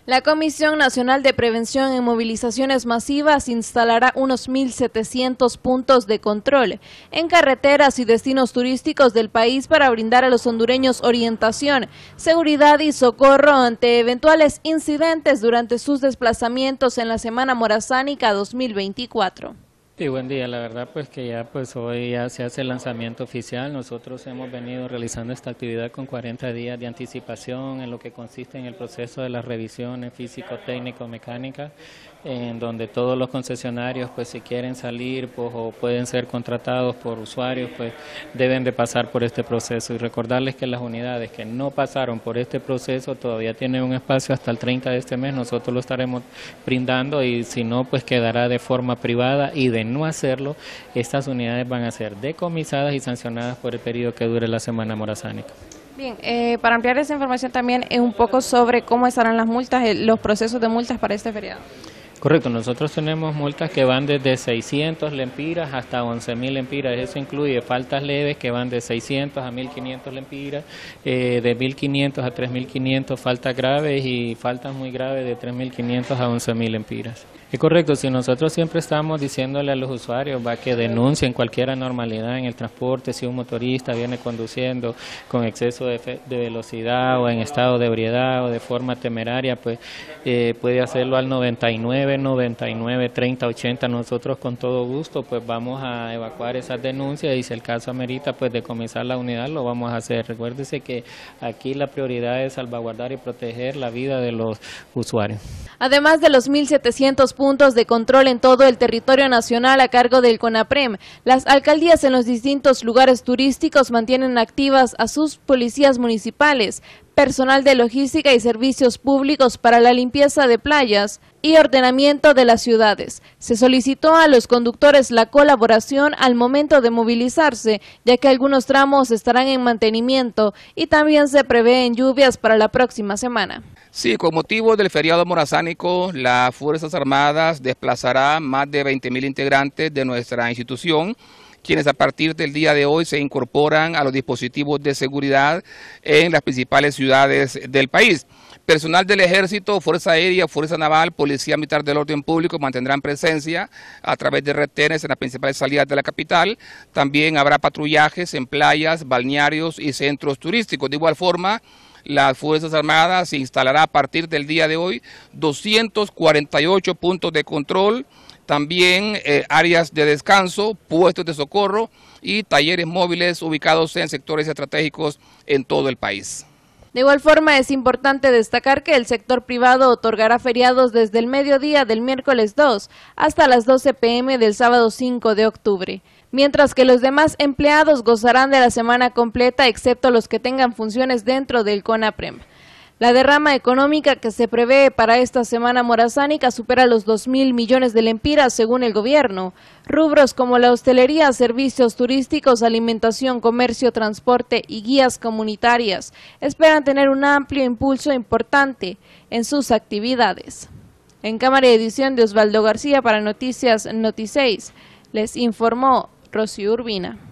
La Comisión Nacional de Prevención en Movilizaciones Masivas instalará unos 1.700 puntos de control en carreteras y destinos turísticos del país para brindar a los hondureños orientación, seguridad y socorro ante eventuales incidentes durante sus desplazamientos en la Semana Morazánica 2024. Sí, buen día. La verdad pues que ya pues hoy ya se hace el lanzamiento oficial. Nosotros hemos venido realizando esta actividad con 40 días de anticipación en lo que consiste en el proceso de las revisiones físico-técnico-mecánicas, en donde todos los concesionarios pues si quieren salir pues, o pueden ser contratados por usuarios pues deben de pasar por este proceso, y recordarles que las unidades que no pasaron por este proceso todavía tienen un espacio hasta el 30 de este mes. Nosotros lo estaremos brindando, y si no pues quedará de forma privada, y de no hacerlo, estas unidades van a ser decomisadas y sancionadas por el periodo que dure la Semana Morazánica. Bien, para ampliar esa información también un poco sobre cómo estarán las multas, los procesos de multas para este feriado. Correcto, nosotros tenemos multas que van desde 600 lempiras hasta 11.000 lempiras, eso incluye faltas leves que van de 600 a 1.500 lempiras, de 1.500 a 3.500 faltas graves, y faltas muy graves de 3.500 a 11.000 lempiras. Es correcto, si nosotros siempre estamos diciéndole a los usuarios que denuncien cualquier anormalidad en el transporte, si un motorista viene conduciendo con exceso de velocidad o en estado de ebriedad o de forma temeraria, pues puede hacerlo al 99 30 80. Nosotros con todo gusto pues vamos a evacuar esas denuncias, y si el caso amerita pues decomisar la unidad, lo vamos a hacer. Recuérdese que aquí la prioridad es salvaguardar y proteger la vida de los usuarios. Además de los 1.700 puntos de control en todo el territorio nacional a cargo del CONAPREM, las alcaldías en los distintos lugares turísticos mantienen activas a sus policías municipales, personal de logística y servicios públicos para la limpieza de playas y ordenamiento de las ciudades. Se solicitó a los conductores la colaboración al momento de movilizarse, ya que algunos tramos estarán en mantenimiento y también se prevén lluvias para la próxima semana. Sí, con motivo del feriado morazánico, las Fuerzas Armadas desplazará más de 20.000 integrantes de nuestra institución, quienes a partir del día de hoy se incorporan a los dispositivos de seguridad en las principales ciudades del país. Personal del Ejército, Fuerza Aérea, Fuerza Naval, Policía Militar del Orden Público mantendrán presencia a través de retenes en las principales salidas de la capital. También habrá patrullajes en playas, balnearios y centros turísticos. De igual forma, las Fuerzas Armadas instalará a partir del día de hoy 248 puntos de control, también áreas de descanso, puestos de socorro y talleres móviles ubicados en sectores estratégicos en todo el país. De igual forma, es importante destacar que el sector privado otorgará feriados desde el mediodía del miércoles 2 hasta las 12 p.m. del sábado 5 de octubre, mientras que los demás empleados gozarán de la semana completa, excepto los que tengan funciones dentro del CONAPREM. La derrama económica que se prevé para esta Semana Morazánica supera los 2.000 millones de lempiras según el gobierno. Rubros como la hostelería, servicios turísticos, alimentación, comercio, transporte y guías comunitarias esperan tener un amplio impulso importante en sus actividades. En cámara de edición de Osvaldo García para Noticias Noti6, les informó Rocío Urbina.